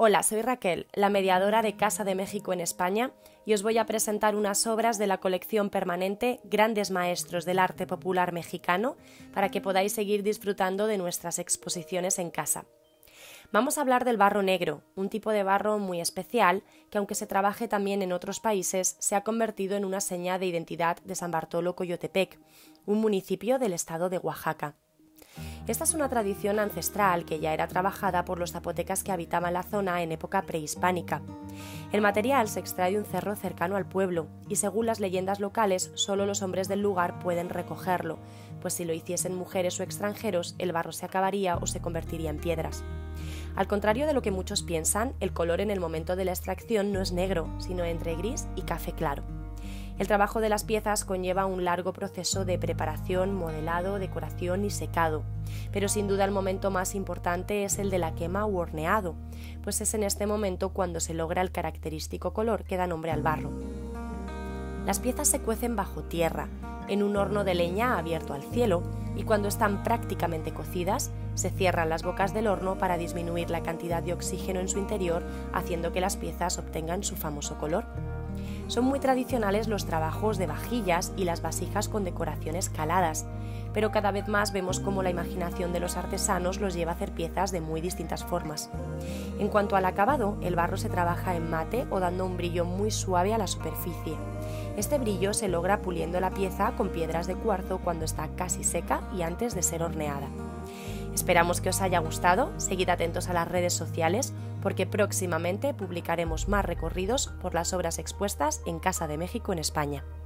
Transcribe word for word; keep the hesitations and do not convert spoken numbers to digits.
Hola, soy Raquel, la mediadora de Casa de México en España, y os voy a presentar unas obras de la colección permanente Grandes Maestros del Arte Popular Mexicano para que podáis seguir disfrutando de nuestras exposiciones en casa. Vamos a hablar del barro negro, un tipo de barro muy especial que, aunque se trabaje también en otros países, se ha convertido en una seña de identidad de San Bartolo Coyotepec, un municipio del estado de Oaxaca. Esta es una tradición ancestral que ya era trabajada por los zapotecas que habitaban la zona en época prehispánica. El material se extrae de un cerro cercano al pueblo y, según las leyendas locales, solo los hombres del lugar pueden recogerlo, pues si lo hiciesen mujeres o extranjeros, el barro se acabaría o se convertiría en piedras. Al contrario de lo que muchos piensan, el color en el momento de la extracción no es negro, sino entre gris y café claro. El trabajo de las piezas conlleva un largo proceso de preparación, modelado, decoración y secado, pero sin duda el momento más importante es el de la quema u horneado, pues es en este momento cuando se logra el característico color que da nombre al barro. Las piezas se cuecen bajo tierra, en un horno de leña abierto al cielo, y cuando están prácticamente cocidas, se cierran las bocas del horno para disminuir la cantidad de oxígeno en su interior, haciendo que las piezas obtengan su famoso color. Son muy tradicionales los trabajos de vajillas y las vasijas con decoraciones caladas, pero cada vez más vemos cómo la imaginación de los artesanos los lleva a hacer piezas de muy distintas formas. En cuanto al acabado, el barro se trabaja en mate o dando un brillo muy suave a la superficie. Este brillo se logra puliendo la pieza con piedras de cuarzo cuando está casi seca y antes de ser horneada. Esperamos que os haya gustado, seguid atentos a las redes sociales porque próximamente publicaremos más recorridos por las obras expuestas en Casa de México en España.